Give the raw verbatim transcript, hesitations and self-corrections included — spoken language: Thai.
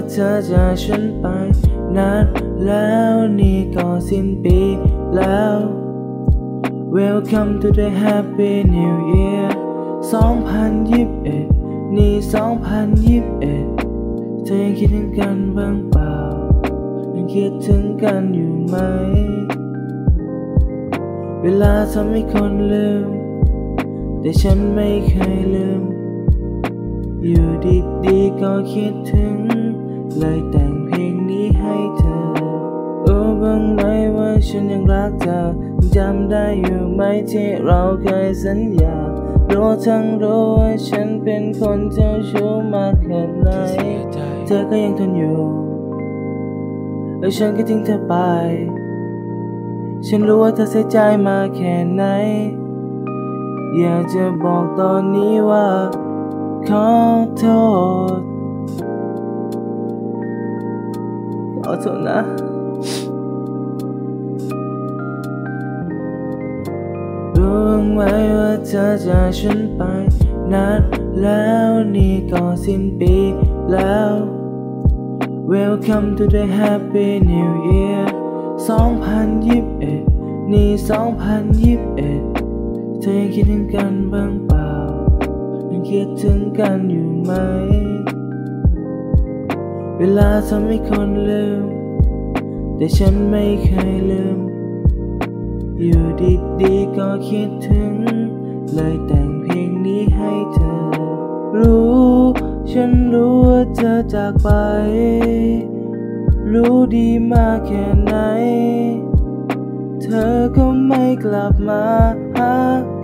เธอจากฉันไปนัดแล้วนี่ก็สิ้นปีแล้ว Welcome to the Happy New Year สองพันยี่สิบเอ็ดนี่สองพันยี่สิบเอ็ดเธอยังคิดถึงกันบ้างเปล่ายังคิดถึงกันอยู่ไหมเวลาทำให้คนลืมแต่ฉันไม่เคยลืมอยู่ดีๆก็คิดถึงเลยแต่งเพลงนี้ให้เธอรู้บ้างไหมว่าฉันยังรักเธอจำได้อยู่ไหมที่เราเคยสัญญารู้ทั้งรู้ว่าฉันเป็นคนเจ้าชู้มากแค่ไหนเธอก็ยังทนอยู่แล้วฉันก็ทิ้งเธอไปฉันรู้ว่าเธอเสียใจมาแค่ไหนอยากจะบอกตอนนี้ว่าขอโทษขอโทษนะรู้ไหมว่าเธอจากฉันไปนัดแล้วนี่ก็สิ้นปีแล้ว Welcome to the Happy New Year สองพันยี่สิบเอ็ดนี่สองพันยี่สิบเอ็ดเธอยังคิดถึงกันบ้างเปล่ายังคิดถึงกันอยู่ไหมเวลาทำให้คนลืมแต่ฉันไม่เคยลืมอยู่ดีๆก็คิดถึงเลยแต่งเพลงนี้ให้เธอรู้ฉันรู้ว่าเธอจากไปรู้ดีมากแค่ไหนเธอก็ไม่กลับมาหา